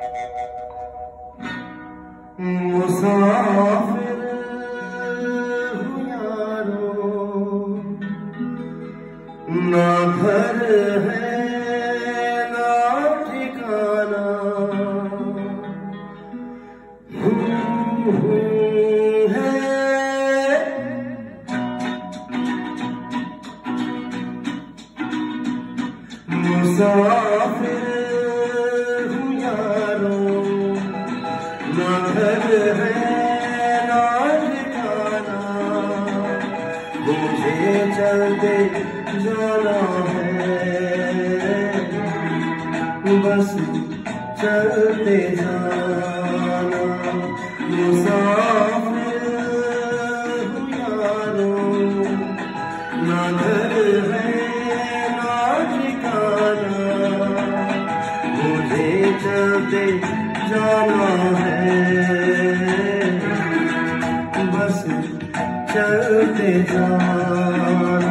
मुसाफिर हूँ यारो, ना घर है ना ठिकाना, है मुसाफिर हूँ यारो, ना घर है ना ठिकाना, मुझे चलते जाना है, बस चलते जाना। मुसाफिर हूँ यारो, ना घर है ना ठिकाना, मुझे चलते जाना है, बस चलते जाना।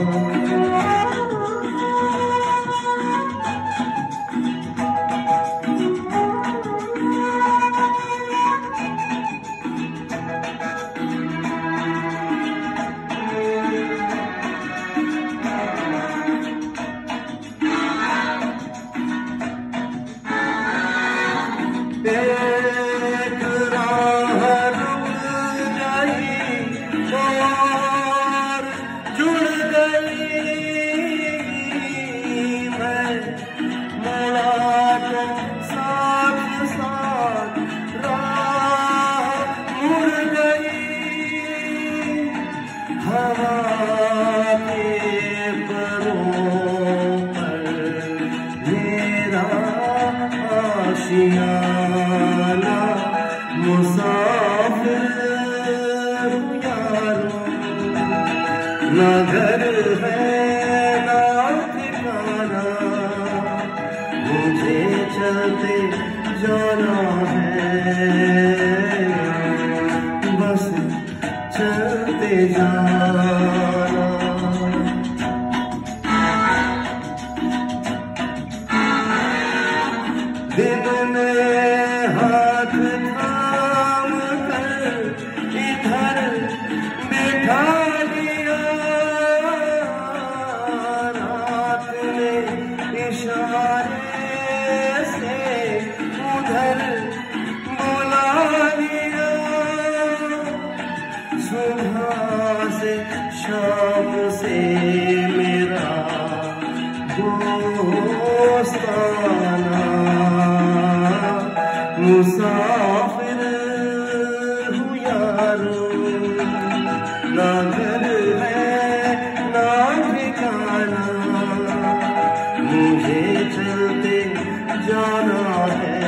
एक राह रुक गई और जुड़ गई, मैं मुड़ा तो साथ साथ राह मुड़ गई। हवा के परों पर मेरा आशियाना, मुसाफिर हूँ यारो, ना घर है ना ठिकाना, मुझे चलते जाना है, बस चलते जाना। दिन ने हाथ थाम कर इधर बिठा दिया, रात ने इशारे से उधर बुला दिया। सुबह से शाम से मेरा दोस्ताना, मुसाफिर हूँ यारो, ना घर है ना ठिकाना, मुझे चलते जाना है,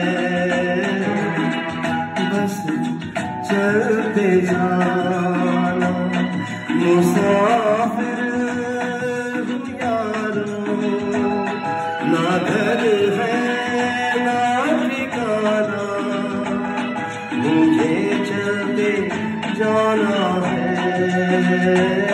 बस चलते जाना। मुसाफिर हूँ यारो, ना घर है ना ठिकाना, मुझे चलते जाना है।